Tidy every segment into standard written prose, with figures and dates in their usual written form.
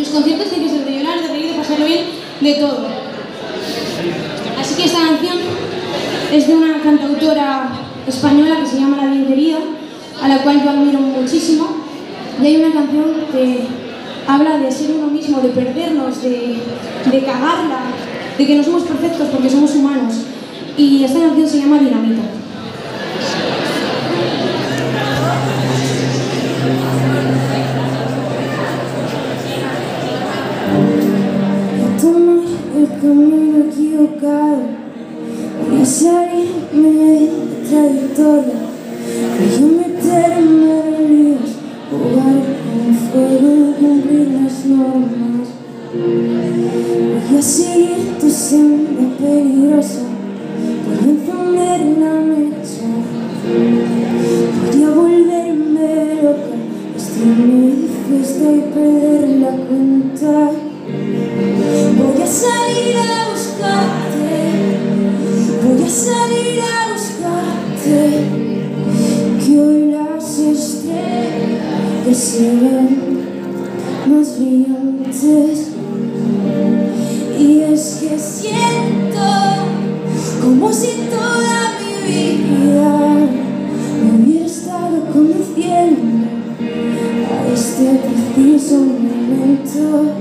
conciertos tienen que ser de llorar, de reír, de pasarlo bien, de todo. Así que esta canción es de una cantautora española que se llama La Bien Querida, a la cual yo admiro muchísimo. Y hay una canción que habla de ser uno mismo, de perdernos, de cagarla, de que no somos perfectos porque somos humanos. Y esta canción se llama Dinamita. Tomar el camino equivocado, voy a salirme de la trayectoria, voy a meterme en líos, jugar con fuego, cumplir las normas. Voy a seguir tu senda peligrosa, voy a encender la mecha, voy a volverme loca, vestirme de fiesta y perder la cuenta. Voy a salir a buscarte, voy a salir a buscarte, que hoy las estrellas se ven más brillantes. Y es que siento como si toda mi vida me hubiera estado conduciendo a este preciso momento.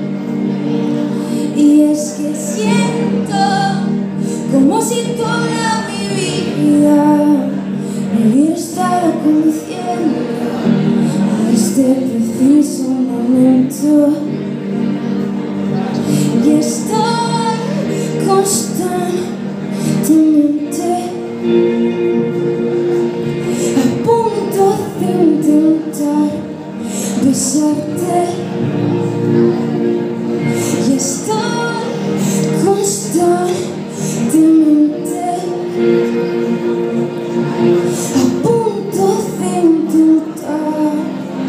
Y es que siento como si toda mi vida me hubiera estado conduciendo a este preciso momento. Y estoy constantemente a punto de intentar besarte. Y estoy constantemente a punto de intentarlo,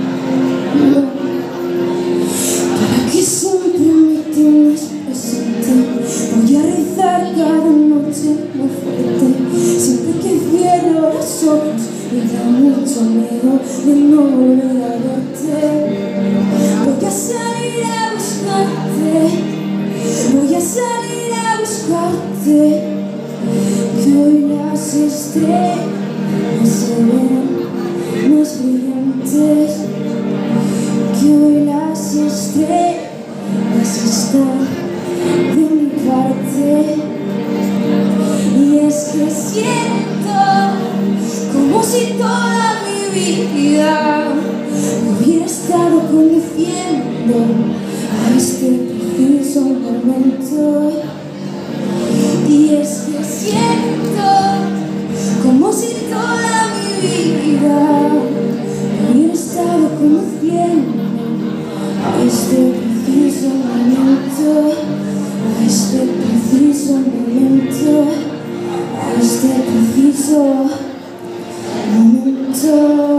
para que siempre me tengas presente. Voy a rezar cada noche muy fuerte, siempre que cierro los ojos me da mucho miedo de no volver a verte. Voy a salir a buscarte, voy a salir a buscarte, que hoy las estrellas se ven más brillantes, que hoy las estrellas están de mi parte. Y es que siento como si toda mi vida me hubiera estado conduciendo a este preciso momento. Y es que siento como si toda mi vida me hubiera estado conduciendo a este preciso momento, a este preciso momento, a este preciso momento.